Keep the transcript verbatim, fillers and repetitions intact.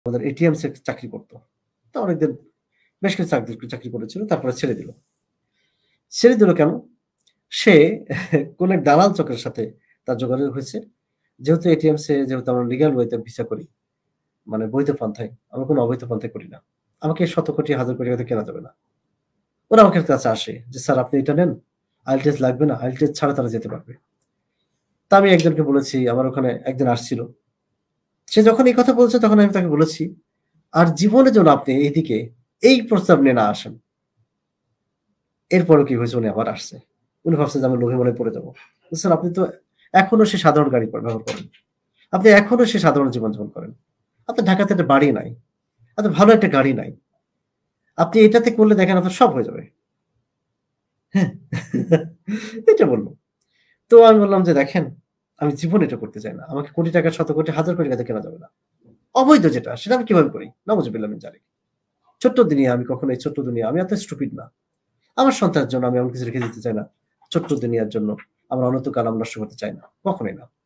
আমাদের এটিএমস এ চাকরি করত। তো অনেকদিন বেশ কিছু চাকরি চাকরি করেছিল। তারপরে ছেড়ে দিল। ছেড়ে দিল কেন? সে কোন এক দালাল চক্রের সাথে তার যোগাযোগ হয়েছে। যেহেতু এটিএমস এ যেহেতু আমরা লিগ্যাল ওয়ে তে ভিসা করি। মানে বৈধ পন্থায়। আমরা কোন অবৈধ পন্থায় করি না। আমাকে শত কোটি হাজার কোটি টাকা কেনা যাবে না। ওরা আমাকে কাছে আসে যে, "স্যার আপনি এটা নেন। আইএলটিএস লাগবে না। আইএলটিএস ছাড়া তারা যেতে পারবে।" তা আমি একজনকে বলেছি, আমার ওখানে একজন আসছিল। সে যখন এই কথা বলছে তখন আমি তাকে বলেছি, "আর জীবনে যেন আপনি এইদিকে এই প্রস্তাব নিয়ে না আসেন।" এরপরও কি হয়েছে উনি আবার আসছে। উনি ভাবছে যে আমি লোভে মনে পড়ে যাব। স্যার আপনি তো এখনো সে সাধারণ গাড়ি ক ব্যবহার করেন। আপনি এখনো সে সাধারণ জীবনযাপন করেন। আপনার ঢাকাতে একটা বাড়ি নাই। এত ভালো একটা গাড়ি নাই। আপনি এটাতে করলে দেখেন আপনার সব হয়ে যাবে। হ্যাঁ? এটা বলল। তো আমি বললাম যে, "দেখেন, আমি জীবনে এটা করতে চাই না। আমাকে কোটি টাকা, শত কোটি, হাজার কোটি টাকাতে কেনা যাবে না। অবৈধ যেটা সেটা আমি কিভাবে করি?" নাউজুবিল্লাহ মিন যালিক। ছোট্ট দুনিয়া আমি কখনো এই ছোট্ট দুনিয়া আমি এত স্টুপিড না। আমার সন্তানের জন্য আমি এমন কিছু রেখে দিতে চাই না। ছোট্ট দুনিয়ার জন্য আমার অনন্ত কাল আমি নষ্ট করতে চাই না। কখনোই না।